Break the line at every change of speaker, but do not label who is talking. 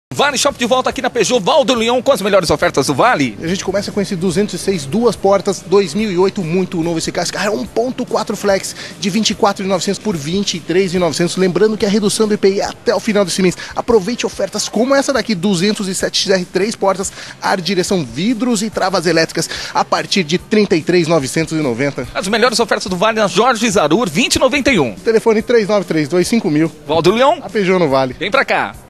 Vale Shop de volta aqui na Peugeot Val do Leão com as melhores ofertas do Vale.
A gente começa com esse 206 duas portas, 2008, muito novo esse carro. Esse carro é 1.4 Flex de 24.900 por 23.900. Lembrando que a redução do IPI é até o final desse mês. Aproveite ofertas como essa daqui, 207 XR, 3 portas, ar, direção, vidros e travas elétricas a partir de 33.990.
As melhores ofertas do Vale na Jorge Zarur 2091.
Telefone 39325000.
Val do Leão,
A Peugeot no Vale.
vem pra cá.